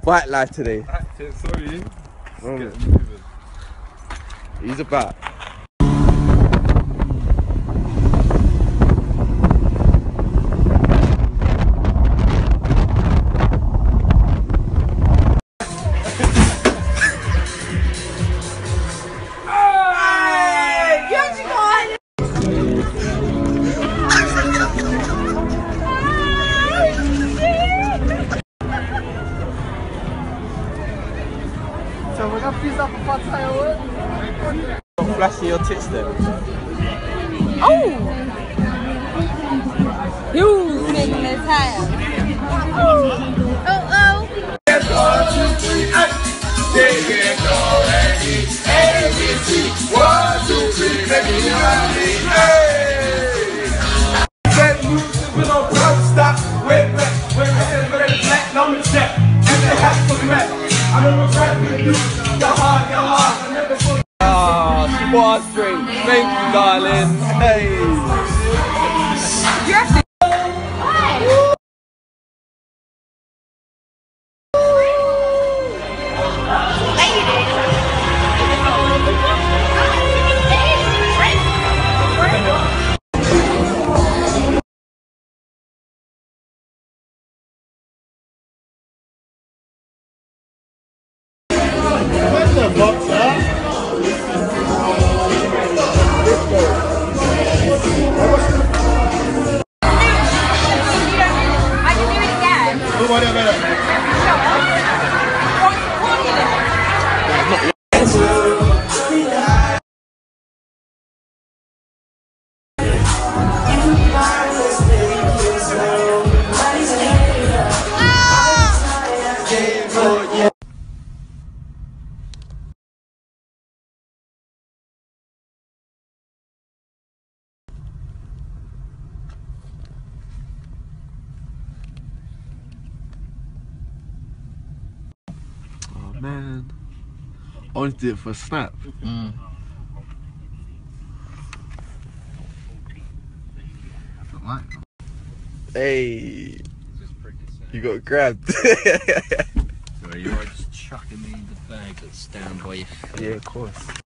bike life today. Acting, sorry. Mm. Get moving. He's about. So we're gonna fizz up a fat tire. Don't flash your tits then. Oh! You making this higher. Oh, oh. Take it already. ABC. 1, 2, 3, make it happy. Hey! That music, we don't stop. Wait, black, no mistake. And they have to be rap. I don't know what to do. Your heart, I never put. Ah, she was straight. Thank you, darling. Hey. Oh man, I wanted to do it for a snap. Hey, you got grabbed. So you are just chucking me in the bag that's down by your feet. Yeah, of course.